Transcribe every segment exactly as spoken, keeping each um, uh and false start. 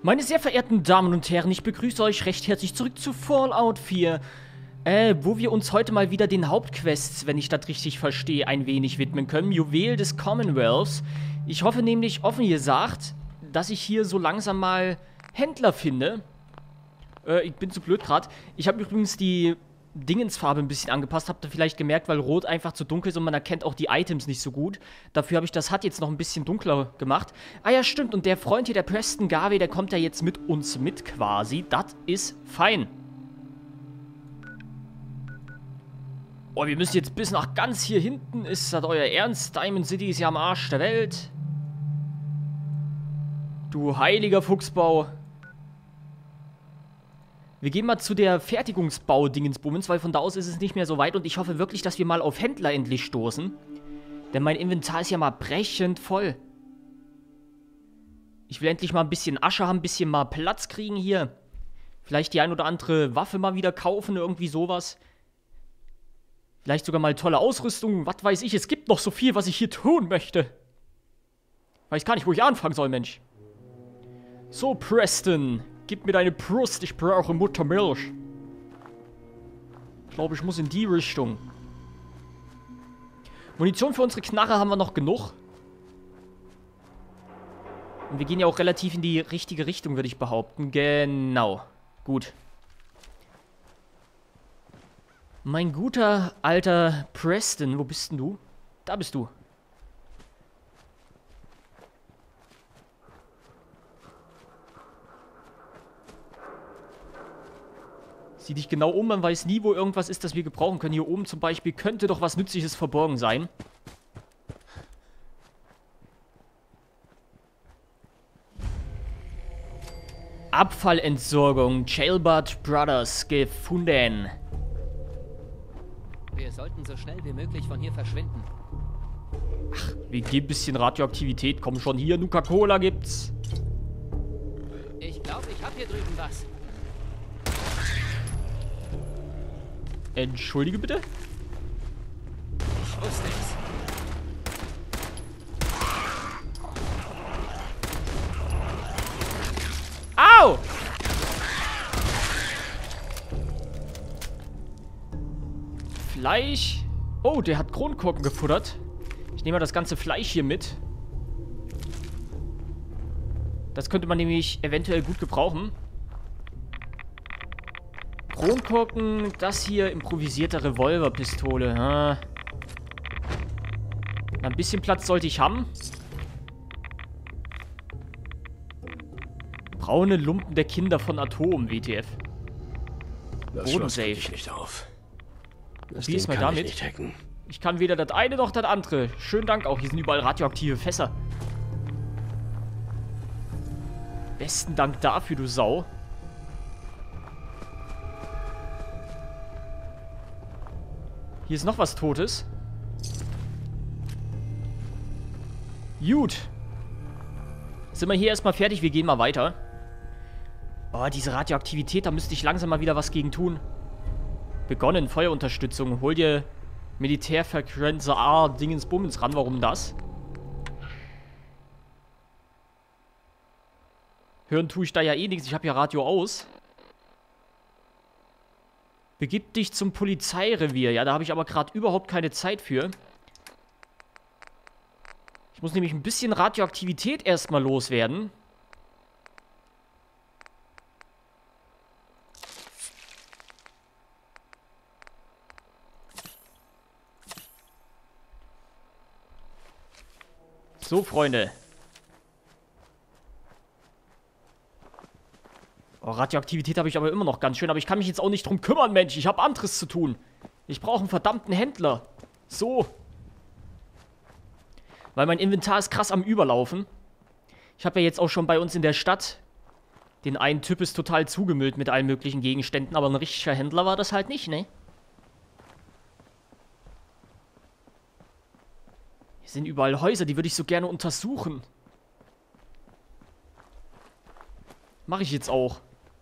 Meine sehr verehrten Damen und Herren, ich begrüße euch recht herzlich zurück zu Fallout vier, äh, wo wir uns heute mal wieder den Hauptquests, wenn ich das richtig verstehe, ein wenig widmen können. Juwel des Commonwealths. Ich hoffe nämlich, offen gesagt, dass ich hier so langsam mal Händler finde. Äh, ich bin zu blöd gerade. Ich habe übrigens die Dingensfarbe ein bisschen angepasst. Habt ihr vielleicht gemerkt, weil Rot einfach zu dunkel ist und man erkennt auch die Items nicht so gut. Dafür habe ich das H U D jetzt noch ein bisschen dunkler gemacht. Ah ja, stimmt. Und der Freund hier, der Preston Garvey, der kommt ja jetzt mit uns mit quasi. Das ist fein. Oh, wir müssen jetzt bis nach ganz hier hinten. Ist das euer Ernst? Diamond City ist ja am Arsch der Welt. Du heiliger Fuchsbau. Wir gehen mal zu der Fertigungsbau-Dingensbummens, weil von da aus ist es nicht mehr so weit und ich hoffe wirklich, dass wir mal auf Händler endlich stoßen. Denn mein Inventar ist ja mal brechend voll. Ich will endlich mal ein bisschen Asche haben, ein bisschen mal Platz kriegen hier. Vielleicht die ein oder andere Waffe mal wieder kaufen, irgendwie sowas. Vielleicht sogar mal tolle Ausrüstung, was weiß ich. Es gibt noch so viel, was ich hier tun möchte. Weiß gar nicht, wo ich anfangen soll, Mensch. So, Preston. Gib mir deine Brust, ich brauche Muttermilch. Ich glaube, ich muss in die Richtung. Munition für unsere Knarre haben wir noch genug. Und wir gehen ja auch relativ in die richtige Richtung, würde ich behaupten. Genau. Gut. Mein guter, alter Preston, wo bist denn du? Da bist du. Sieh dich genau um, man weiß nie, wo irgendwas ist, das wir gebrauchen können. Hier oben zum Beispiel könnte doch was Nützliches verborgen sein. Abfallentsorgung, Jailbird Brothers, gefunden. Wir sollten so schnell wie möglich von hier verschwinden. Ach, wegen dem bisschen Radioaktivität, komm schon hier, Nuka-Cola gibt's. Ich glaube, ich habe hier drüben was. Entschuldige bitte? Ich wusste es. Au! Fleisch. Oh, der hat Kronkorken gefuttert. Ich nehme mal das ganze Fleisch hier mit. Das könnte man nämlich eventuell gut gebrauchen. Kronkorken, das hier, improvisierte Revolverpistole. Ah. Ein bisschen Platz sollte ich haben. Braune Lumpen der Kinder von Atom, W T F. Das Schloss krieg ich nicht auf. Das Wie ist Ding man kann damit? ich nicht hacken. Ich kann weder das eine noch das andere. Schönen Dank auch. Hier sind überall radioaktive Fässer. Besten Dank dafür, du Sau. Hier ist noch was Totes. Gut. Sind wir hier erstmal fertig? Wir gehen mal weiter. Oh, diese Radioaktivität, da müsste ich langsam mal wieder was gegen tun. Begonnen, Feuerunterstützung. Hol dir Militärfrequenzer A, Dingensbummens ran. Warum das? Hören tue ich da ja eh nichts. Ich habe ja Radio aus. Begib dich zum Polizeirevier. Ja, da habe ich aber gerade überhaupt keine Zeit für. Ich muss nämlich ein bisschen Radioaktivität erstmal loswerden. So, Freunde. Oh, Radioaktivität habe ich aber immer noch ganz schön. Aber ich kann mich jetzt auch nicht drum kümmern, Mensch. Ich habe anderes zu tun. Ich brauche einen verdammten Händler. So. Weil mein Inventar ist krass am Überlaufen. Ich habe ja jetzt auch schon bei uns in der Stadt den einen Typ ist total zugemüllt mit allen möglichen Gegenständen. Aber ein richtiger Händler war das halt nicht, ne? Hier sind überall Häuser, die würde ich so gerne untersuchen. Mache ich jetzt auch.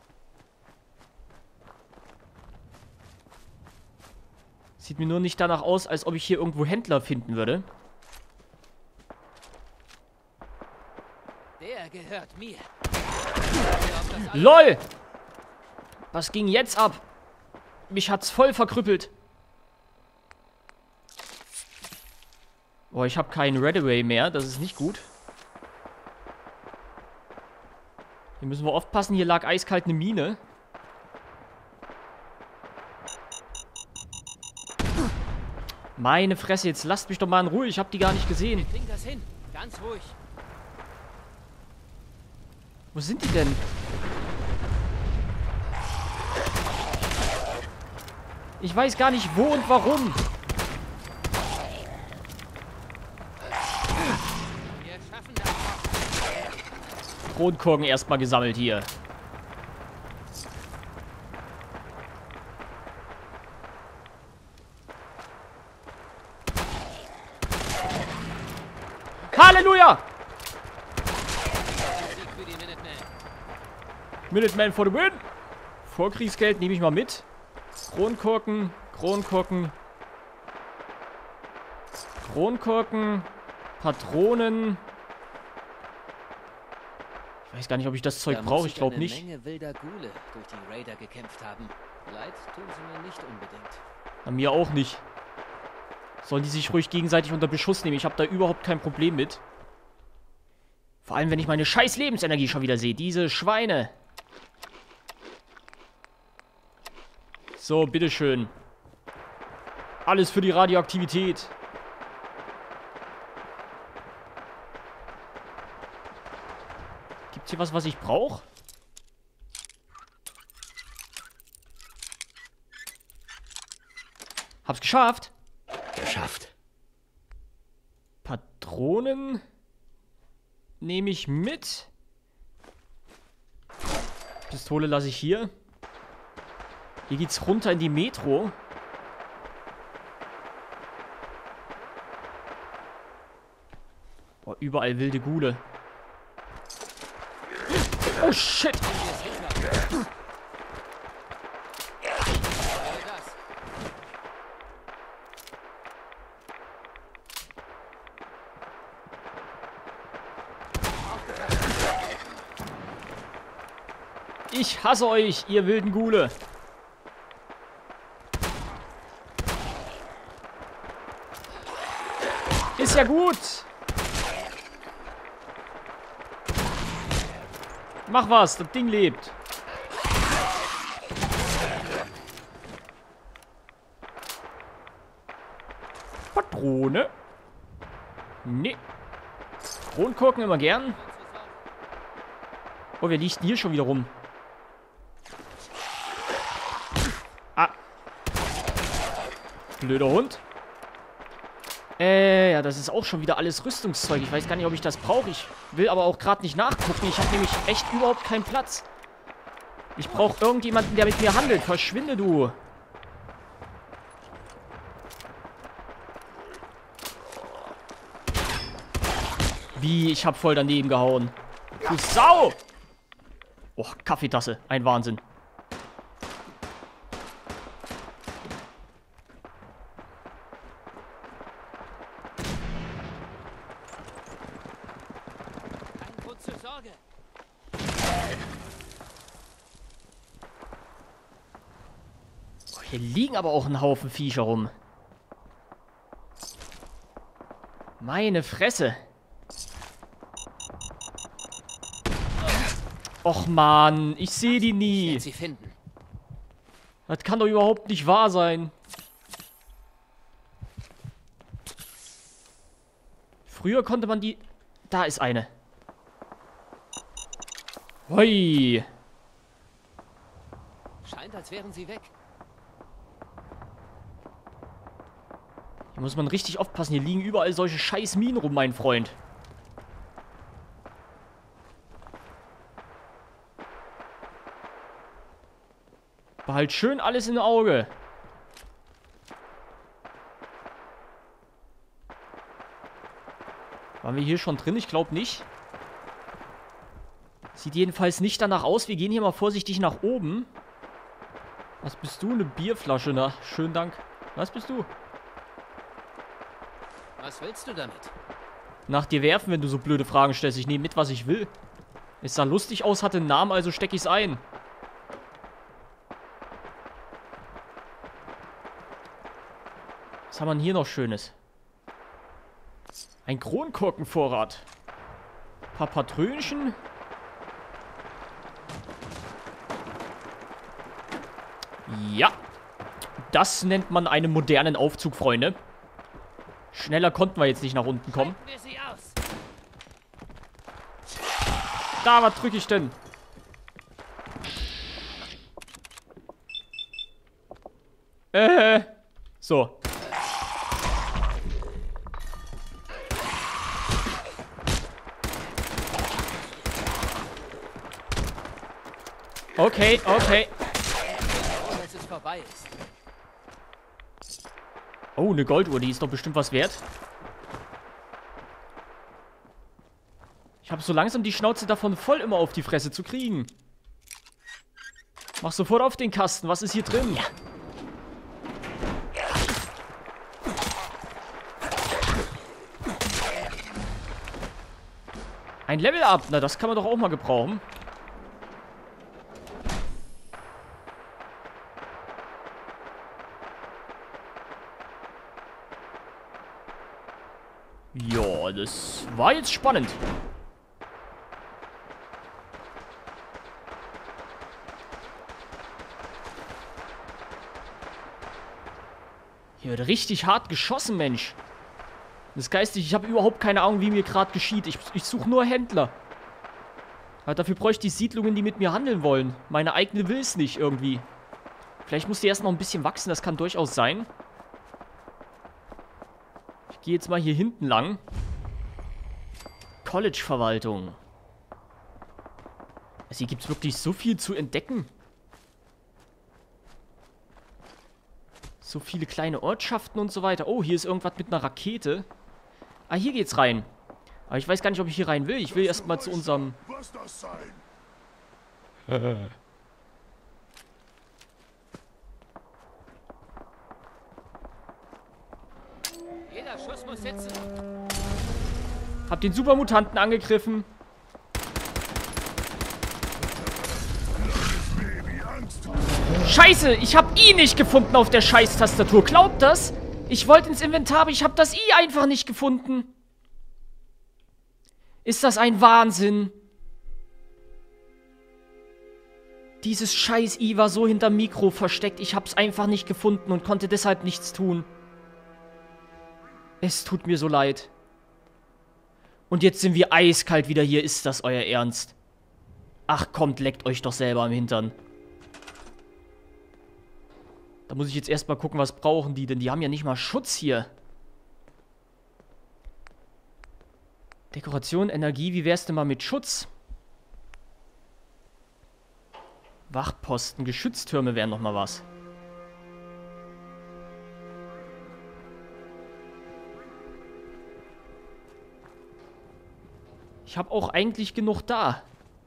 Sieht mir nur nicht danach aus, als ob ich hier irgendwo Händler finden würde. Der gehört mir. LOL! Was ging jetzt ab? Mich hat's voll verkrüppelt. Boah, ich habe keinen Redaway mehr. Das ist nicht gut. Hier müssen wir aufpassen. Hier lag eiskalt eine Mine. Meine Fresse, jetzt lasst mich doch mal in Ruhe. Ich habe die gar nicht gesehen. Wir kriegen das hin. Ganz ruhig. Wo sind die denn? Ich weiß gar nicht, wo und warum. Wir schaffen das. Kronkorken erstmal gesammelt hier. Halleluja! Sieg für die Minutemen. Minuteman for the win. Vorkriegsgeld nehme ich mal mit. Kronkorken, Kronkorken. Kronkorken. Patronen. Ich weiß gar nicht, ob ich das Zeug Da muss brauche. Ich sich glaube eine nicht. Menge wilder Ghule durch die Raider gekämpft haben. Leid tun sie mir nicht unbedingt. An mir auch nicht. Sollen die sich ruhig gegenseitig unter Beschuss nehmen. Ich habe da überhaupt kein Problem mit. Vor allem, wenn ich meine scheiß Lebensenergie schon wieder sehe. Diese Schweine. So, bitteschön. Alles für die Radioaktivität. Gibt's hier was, was ich brauche? Hab's geschafft. Geschafft. Patronen nehme ich mit. Pistole lasse ich hier. Hier geht's runter in die Metro. Boah, überall wilde Ghule. Oh shit! Ich hasse euch, ihr wilden Ghule. Ist ja gut. Mach was, das Ding lebt. Patrone. Nee. Kronkorken immer gern. Oh, wer liegt denn hier schon wieder rum? Ah. Blöder Hund. Äh, ja, das ist auch schon wieder alles Rüstungszeug. Ich weiß gar nicht, ob ich das brauche. Ich will aber auch gerade nicht nachgucken. Ich habe nämlich echt überhaupt keinen Platz. Ich brauche irgendjemanden, der mit mir handelt. Verschwinde, du. Wie? Ich habe voll daneben gehauen. Du Sau! Oh, Kaffeetasse. Ein Wahnsinn. Kein Grund zur Sorge. Oh, hier liegen aber auch ein Haufen Viecher rum. Meine Fresse. Och man, ich sehe die Ich nie. werde sie finden. Das kann doch überhaupt nicht wahr sein. Früher konnte man die... Da ist eine. Hoi. Scheint, als wären sie weg. Hier muss man richtig aufpassen. Hier liegen überall solche scheiß Minen rum, mein Freund. Behalt schön alles im Auge. Waren wir hier schon drin? Ich glaube nicht. Sieht jedenfalls nicht danach aus. Wir gehen hier mal vorsichtig nach oben. Was bist du? Eine Bierflasche, na? Schönen Dank. Was bist du? Was willst du damit? Nach dir werfen, wenn du so blöde Fragen stellst. Ich nehme mit, was ich will. Es sah lustig aus, hatte einen Namen, also stecke ich es ein. Was haben wir denn hier noch Schönes? Ein Kronkorkenvorrat. Ein paar Patrönchen. Ja. Das nennt man einen modernen Aufzug, Freunde. Schneller konnten wir jetzt nicht nach unten kommen. Da, was drücke ich denn? Äh. So. Okay, okay. Oh, eine Golduhr, die ist doch bestimmt was wert. Ich habe so langsam die Schnauze davon voll, immer auf die Fresse zu kriegen. Mach sofort auf den Kasten. Was ist hier drin? Ja. Ein Level-Up. Na, das kann man doch auch mal gebrauchen. Ja, das war jetzt spannend. Hier wird richtig hart geschossen, Mensch. Das geistig, ich habe überhaupt keine Ahnung, wie mir gerade geschieht. Ich, ich suche nur Händler. Aber dafür bräuchte ich Siedlungen, die mit mir handeln wollen. Meine eigene will es nicht irgendwie. Vielleicht muss die erst noch ein bisschen wachsen, das kann durchaus sein. Ich gehe jetzt mal hier hinten lang. College-Verwaltung. Also hier gibt es wirklich so viel zu entdecken. So viele kleine Ortschaften und so weiter. Oh, hier ist irgendwas mit einer Rakete. Ah, hier geht's rein. Aber ich weiß gar nicht, ob ich hier rein will. Ich will erstmal zu unserem... Was das sein? Jeder Schuss muss sitzen. Hab den Supermutanten angegriffen. Scheiße, ich hab I nicht gefunden auf der Scheiß-Tastatur. Glaubt das? Ich wollte ins Inventar, aber ich hab das I einfach nicht gefunden. Ist das ein Wahnsinn? Dieses scheiß I war so hinterm Mikro versteckt. Ich hab's einfach nicht gefunden und konnte deshalb nichts tun. Es tut mir so leid. Und jetzt sind wir eiskalt wieder hier. Ist das euer Ernst? Ach kommt, leckt euch doch selber am Hintern. Da muss ich jetzt erstmal gucken, was brauchen die denn? Die haben ja nicht mal Schutz hier. Dekoration, Energie, wie wär's denn mal mit Schutz? Wachposten, Geschütztürme wären noch mal was. Ich habe auch eigentlich genug da.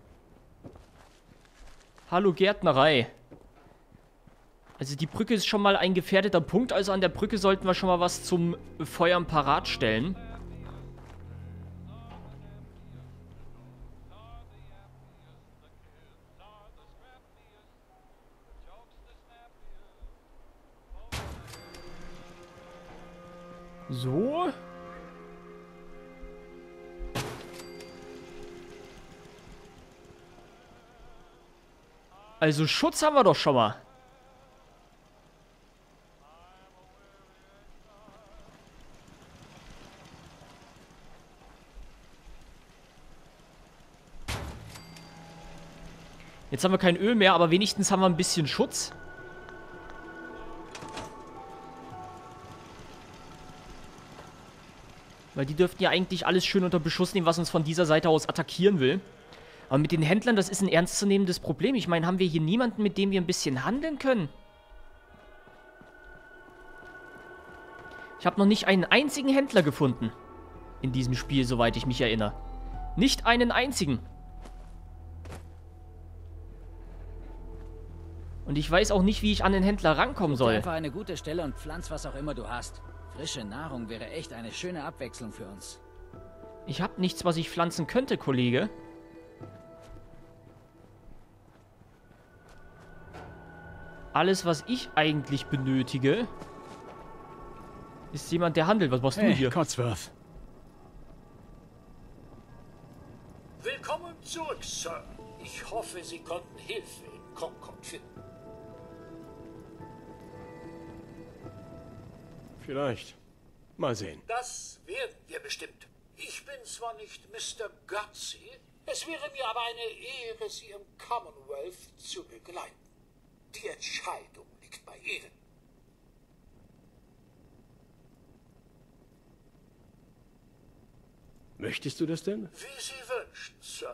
Hallo Gärtnerei. Also die Brücke ist schon mal ein gefährdeter Punkt. Also an der Brücke sollten wir schon mal was zum Feuern parat stellen. So. Also Schutz haben wir doch schon mal. Jetzt haben wir kein Öl mehr, aber wenigstens haben wir ein bisschen Schutz. Weil die dürften ja eigentlich alles schön unter Beschuss nehmen, was uns von dieser Seite aus attackieren will. Aber mit den Händlern, das ist ein ernstzunehmendes Problem. Ich meine, haben wir hier niemanden, mit dem wir ein bisschen handeln können? Ich habe noch nicht einen einzigen Händler gefunden. In diesem Spiel, soweit ich mich erinnere. Nicht einen einzigen. Und ich weiß auch nicht, wie ich an den Händler rankommen soll. Einfach eine gute Stelle und pflanz was auch immer du hast. Frische Nahrung wäre echt eine schöne Abwechslung für uns. Ich habe nichts, was ich pflanzen könnte, Kollege. alles, was ich eigentlich benötige, ist jemand, der handelt. Was machst hey, du hier? Codsworth. Willkommen zurück, Sir. Ich hoffe, Sie konnten Hilfe in Concord finden. Vielleicht. Mal sehen. Das werden wir bestimmt. Ich bin zwar nicht Mister Gutsy, es wäre mir aber eine Ehre, Sie im Commonwealth zu begleiten. Die Entscheidung liegt bei Ihnen. Möchtest du das denn? Wie Sie wünschen, Sir.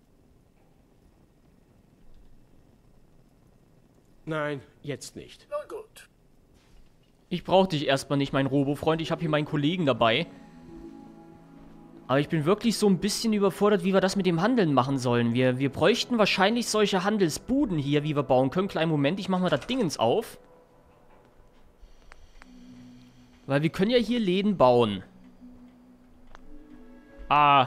Nein, jetzt nicht. Nun gut. Ich brauche dich erstmal nicht, mein Robo-Freund. Ich habe hier meinen Kollegen dabei. Aber ich bin wirklich so ein bisschen überfordert, wie wir das mit dem Handeln machen sollen. Wir, wir bräuchten wahrscheinlich solche Handelsbuden hier, wie wir bauen können. Kleinen Moment, ich mache mal das Dingens auf. Weil wir können ja hier Läden bauen. Ah.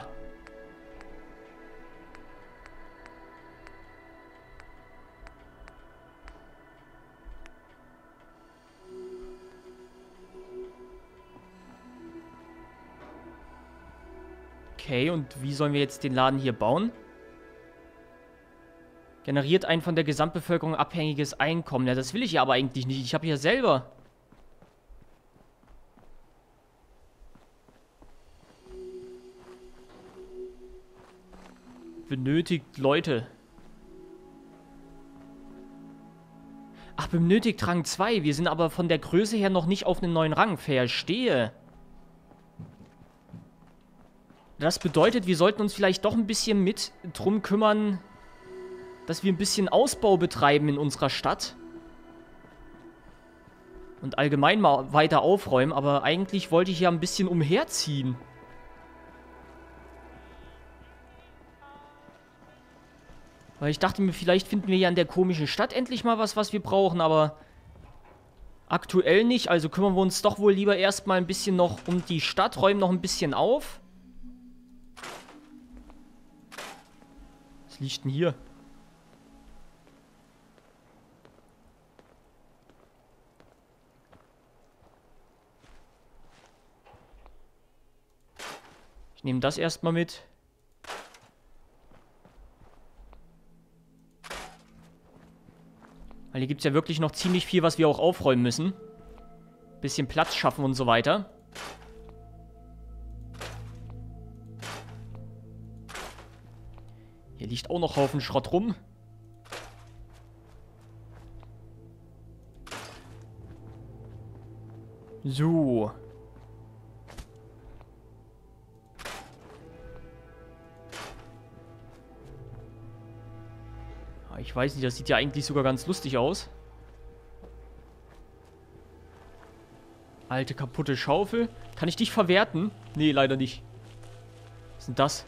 Okay, und wie sollen wir jetzt den Laden hier bauen? Generiert ein von der Gesamtbevölkerung abhängiges Einkommen. Ja, das will ich ja aber eigentlich nicht. Ich habe ja selber... Benötigt Leute. Ach, benötigt Rang zwei. Wir sind aber von der Größe her noch nicht auf einen neuen Rang. Verstehe. Das bedeutet, wir sollten uns vielleicht doch ein bisschen mit drum kümmern, dass wir ein bisschen Ausbau betreiben in unserer Stadt. Und allgemein mal weiter aufräumen. Aber eigentlich wollte ich ja ein bisschen umherziehen. Weil ich dachte mir, vielleicht finden wir ja in der komischen Stadt endlich mal was, was wir brauchen, aber aktuell nicht. Also kümmern wir uns doch wohl lieber erstmal ein bisschen noch um die Stadt, räumen noch ein bisschen auf. Was liegt denn hier? Ich nehme das erstmal mit. Weil hier gibt es ja wirklich noch ziemlich viel, was wir auch aufräumen müssen. Bisschen Platz schaffen und so weiter. Hier liegt auch noch Haufen Schrott rum. So. Ich weiß nicht, das sieht ja eigentlich sogar ganz lustig aus. Alte, kaputte Schaufel. Kann ich dich verwerten? Nee, leider nicht. Was ist denn das?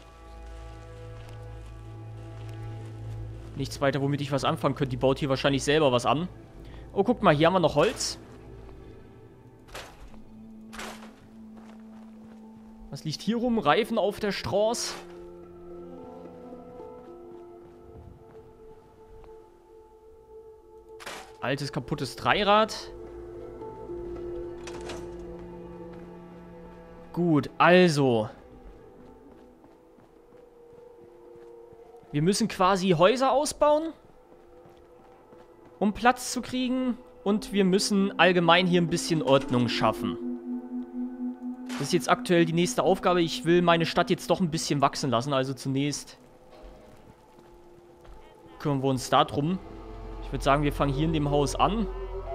Nichts weiter, womit ich was anfangen könnte. Die baut hier wahrscheinlich selber was an. Oh, guck mal, hier haben wir noch Holz. Was liegt hier rum? Reifen auf der Straße. Altes, kaputtes Dreirad. Gut, also. Wir müssen quasi Häuser ausbauen, um Platz zu kriegen. Und wir müssen allgemein hier ein bisschen Ordnung schaffen. Das ist jetzt aktuell die nächste Aufgabe. Ich will meine Stadt jetzt doch ein bisschen wachsen lassen. Also zunächst kümmern wir uns darum. Ich würde sagen, wir fangen hier in dem Haus an.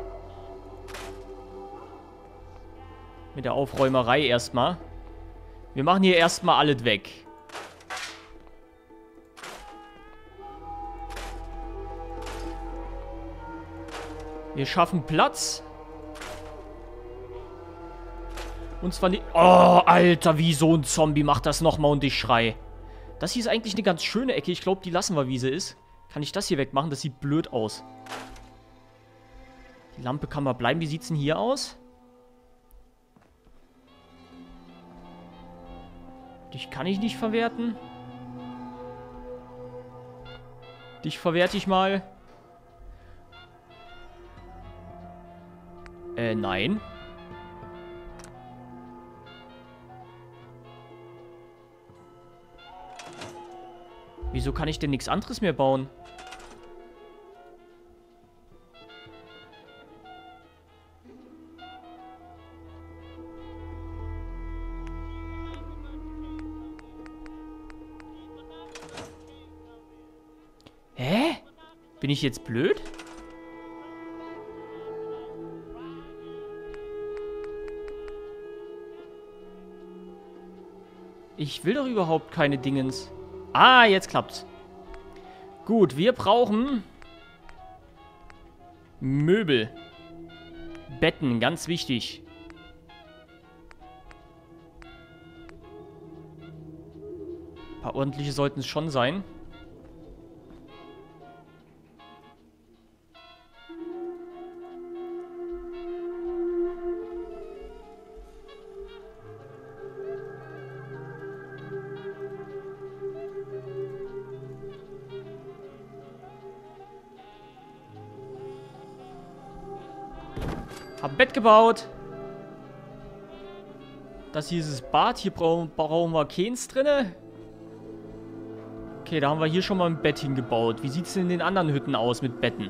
Mit der Aufräumerei erstmal. Wir machen hier erstmal alles weg. Wir schaffen Platz. Und zwar nicht... Oh, Alter, wie so ein Zombie. Mach das nochmal und ich schrei. Das hier ist eigentlich eine ganz schöne Ecke. Ich glaube, die lassen wir, wie sie ist. Kann ich das hier wegmachen? Das sieht blöd aus. Die Lampe kann mal bleiben. Wie sieht es denn hier aus? Dich kann ich nicht verwerten. Dich verwerte ich mal. Äh, nein. Wieso kann ich denn nichts anderes mehr bauen? Hä? Bin ich jetzt blöd? Ich will doch überhaupt keine Dingens. Ah, jetzt klappt's. Gut, wir brauchen Möbel. Betten, ganz wichtig. Ein paar ordentliche sollten es schon sein. Hab ein Bett gebaut. Das hier ist das Bad. Hier brauchen, brauchen wir keins drinne. Okay, da haben wir hier schon mal ein Bett hingebaut. Wie sieht es in den anderen Hütten aus mit Betten?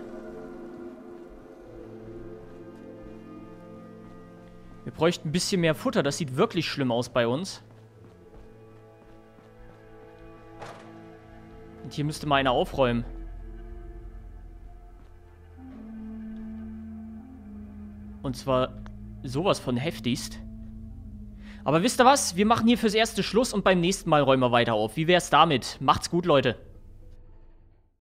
Wir bräuchten ein bisschen mehr Futter. Das sieht wirklich schlimm aus bei uns. Und hier müsste mal einer aufräumen. Und zwar sowas von heftigst. Aber wisst ihr was? Wir machen hier fürs erste Schluss und beim nächsten Mal räumen wir weiter auf. Wie wär's damit? Macht's gut, Leute.